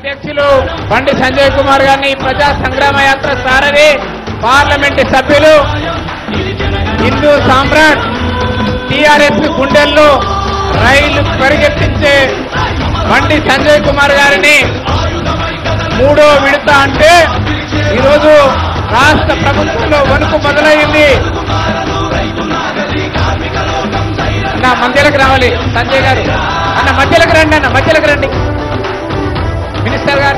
అధ్యక్షులు బండి సంజయ్ కుమార్ గారిని, ప్రజా సంగ్రామ యాత్ర సారథి పార్లమెంటు సభ్యులు హిందూ సామ్రాట్ టీఆర్ఎస్ గుండెల్లో రైలు పరిగెత్తించే బండి సంజయ్ కుమార్ గారిని మూడో విడత అంటే ఈరోజు రాష్ట్ర ప్రభుత్వంలో వణుకు మొదలైంది. అన్న మధ్యలోకి రావాలి సంజయ్ గారు, అన్న మధ్యలోకి రండి, అన్న మధ్యలోకి రండి మినిస్టర్ గారు.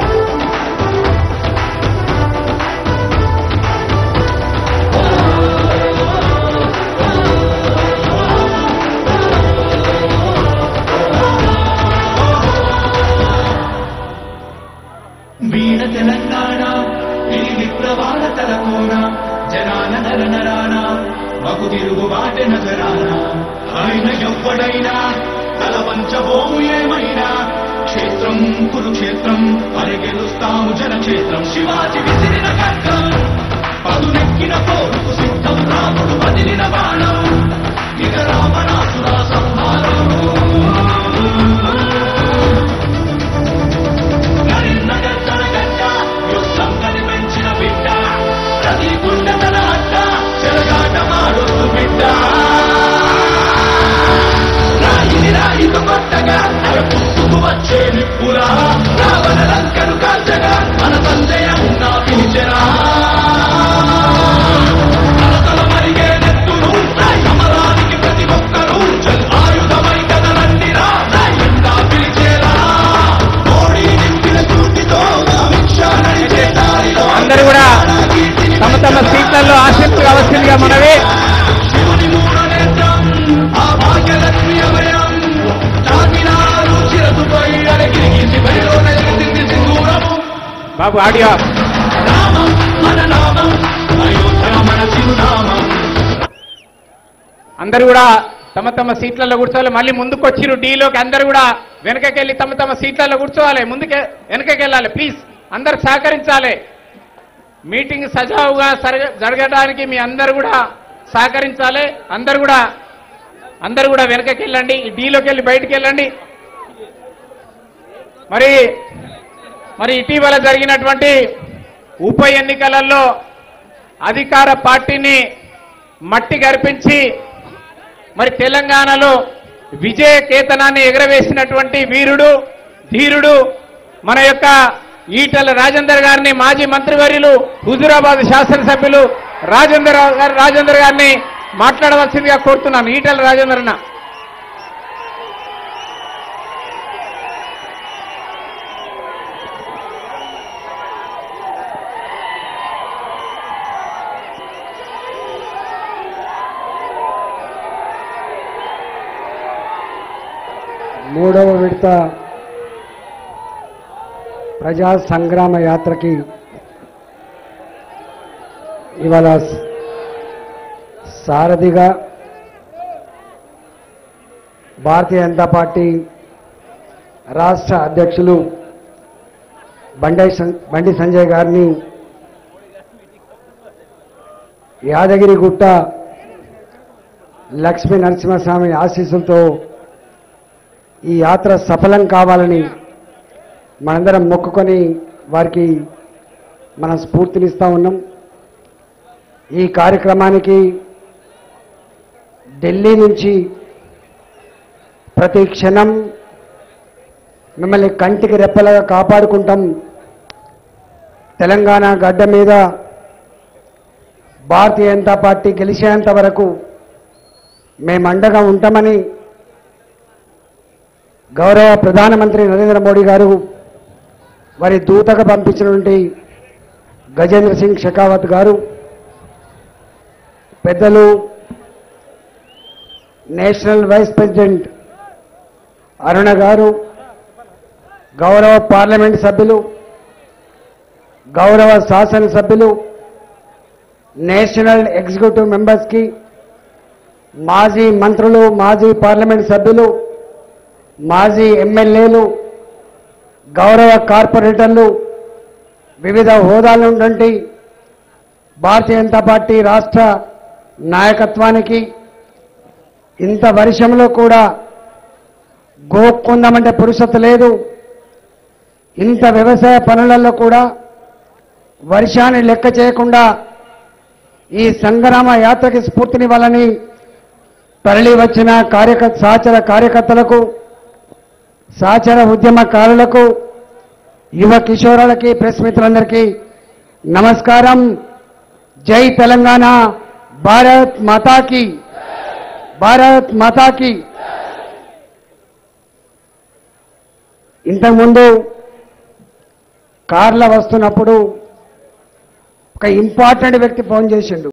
వీణ తెలంగాణ ఈ విప్లవాల తలకోన జనాల నర నరాన మగు తిరుగు బాటె నగరాన ఆయన ఎవ్వడైనా తల వంచబోము ఏమైనా క్షేత్రం కురుక్షేత్రం పరిగెలుస్తాము జనక్షేత్రం శివాజీ విసిరిన ఖడ్గం పదునెక్కిన పోరుకు సిద్ధం రాముడు వదిలిన బాణం ఇక రామనాసుర సంహారం వచ్చే నిప్పురా రావణ లంకను కాల్చగా మన సంజయమున్నా పిలిచెరా తలతల మరిగే నెత్తురు సమరానికి ప్రతి ఒక్కరూ ఆయుధమై కదలండిరా ఎండా పిలిచేరా మోడీ నింపిన చూటితో నడిచే దారిలో అందరూ కూడా తమ తమ సీట్లలో ఆసక్తి కావాల్సిందిగా మనవి. శివుని మూల నేత్రం ఆ భాగ్యలక్ష్మి అభయం బాబు ఆడియో. అందరూ కూడా తమ తమ సీట్లలో కూర్చోవాలి. మళ్ళీ ముందుకు వచ్చిరు డీలోకి అందరూ కూడా వెనకకెళ్ళి తమ తమ సీట్లలో కూర్చోవాలి, ముందుకే వెనకకెళ్ళాలి. ప్లీజ్ అందరు సహకరించాలి. మీటింగ్ సజావుగా జరగడానికి మీ అందరూ కూడా సహకరించాలి. అందరూ కూడా వెనకకెళ్ళండి, డీలోకి వెళ్ళి బయటికి వెళ్ళండి. మరి ఇటీవల జరిగినటువంటి ఉప ఎన్నికలలో అధికార పార్టీని మట్టి గర్పించి మరి తెలంగాణలో విజయ కేతనాన్ని ఎగరవేసినటువంటి వీరుడు ధీరుడు మన యొక్క ఈటల రాజేందర్ గారిని, మాజీ మంత్రివర్యులు హుజూరాబాద్ శాసనసభ్యులు రాజేందర్ గారిని మాట్లాడవలసిందిగా కోరుతున్నాను. ఈటల రాజేందర్ అన్న. మూడవ విడత ప్రజా సంగ్రామ యాత్రకి ఇవాళ సారథిగా భారతీయ జనతా పార్టీ రాష్ట్ర అధ్యక్షులు బండి సంజయ్ గారిని యాదగిరిగుట్ట లక్ష్మీ నరసింహస్వామి ఆశీస్సులతో ఈ యాత్ర సఫలం కావాలని మనందరం మొక్కుకొని వారికి మనం స్ఫూర్తినిస్తూ ఉన్నాం. ఈ కార్యక్రమానికి ఢిల్లీ నుంచి ప్రతి క్షణం మిమ్మల్ని కంటికి రెప్పలాగా కాపాడుకుంటాం. తెలంగాణ గడ్డ మీద భారతీయ జనతా పార్టీ గెలిచేంత వరకు మేము అండగా ఉంటామని గౌరవ ప్రధానమంత్రి నరేంద్ర మోడీ గారు వారి దూతగా పంపించినటువంటి గజేంద్ర సింగ్ షెకావత్ గారు, పెద్దలు నేషనల్ వైస్ ప్రెసిడెంట్ అరుణ గారు, గౌరవ పార్లమెంట్ సభ్యులు, గౌరవ శాసనసభ్యులు, నేషనల్ ఎగ్జిక్యూటివ్ మెంబర్స్కి, మాజీ మంత్రులు, మాజీ పార్లమెంట్ సభ్యులు, మాజీ ఎమ్మెల్యేలు, గౌరవ కార్పొరేటర్లు, వివిధ హోదాల నుండి భారతీయ జనతా పార్టీ రాష్ట్ర నాయకత్వానికి ఇంత వర్షంలో కూడా గోక్కుందామంటే పురుషత లేదు. ఇంత వ్యవసాయ పనులలో కూడా వర్షాన్ని లెక్క చేయకుండా ఈ సంగ్రామ యాత్రకి స్ఫూర్తినివ్వాలని తరలి వచ్చిన సహచర కార్యకర్తలకు, సహచర ఉద్యమకారులకు, యువ కిషోరాలకి, ప్రెస్ మిత్రులందరికీ నమస్కారం. జై తెలంగాణ. భారత్ మాతాకి, భారత్ మాతాకి. ఇంతకుముందు కార్లో వస్తున్నప్పుడు ఒక ఇంపార్టెంట్ వ్యక్తి ఫోన్ చేసిండు.